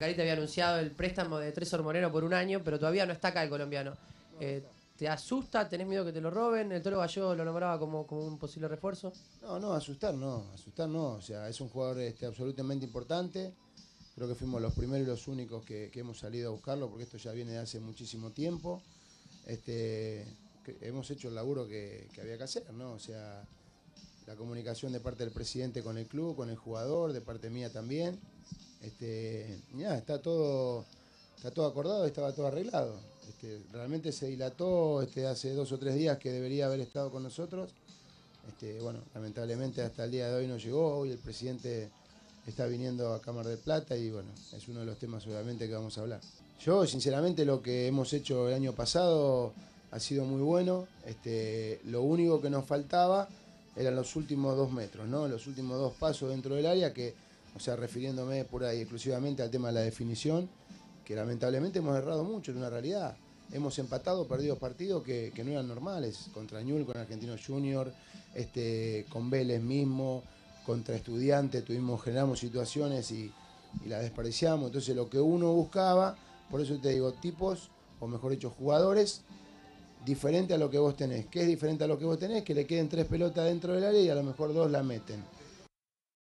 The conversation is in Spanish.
Cari te había anunciado el préstamo de Tresor Moreno por 1 año, pero todavía no está acá el colombiano. ¿Te asusta? ¿Tenés miedo que te lo roben? El Tolo Gallego lo nombraba como un posible refuerzo. No, asustar no. O sea, es un jugador absolutamente importante. Creo que fuimos los primeros y los únicos que hemos salido a buscarlo, porque esto ya viene de hace muchísimo tiempo. Hemos hecho el laburo que había que hacer, ¿no? O sea, la comunicación de parte del presidente con el club, con el jugador, de parte mía también. Ya, está todo acordado, estaba todo arreglado. Realmente se dilató hace 2 o 3 días que debería haber estado con nosotros. Bueno, lamentablemente hasta el día de hoy no llegó. Hoy el presidente está viniendo a Cámara de Plata y bueno, es uno de los temas obviamente que vamos a hablar. Yo, sinceramente, lo que hemos hecho el año pasado ha sido muy bueno. Lo único que nos faltaba eran los últimos 2 metros, ¿no? Los últimos 2 pasos dentro del área que, o sea, refiriéndome pura y exclusivamente al tema de la definición, que lamentablemente hemos errado mucho, es una realidad. Hemos empatado, perdido partidos que no eran normales, contra Ñul, con Argentinos Junior, con Vélez mismo, contra Estudiantes, generamos situaciones y las desperdiciamos. Entonces lo que uno buscaba, por eso te digo, tipos, o mejor dicho, jugadores, diferente a lo que vos tenés. ¿Qué es diferente a lo que vos tenés? Que le queden 3 pelotas dentro del área y a lo mejor 2 la meten.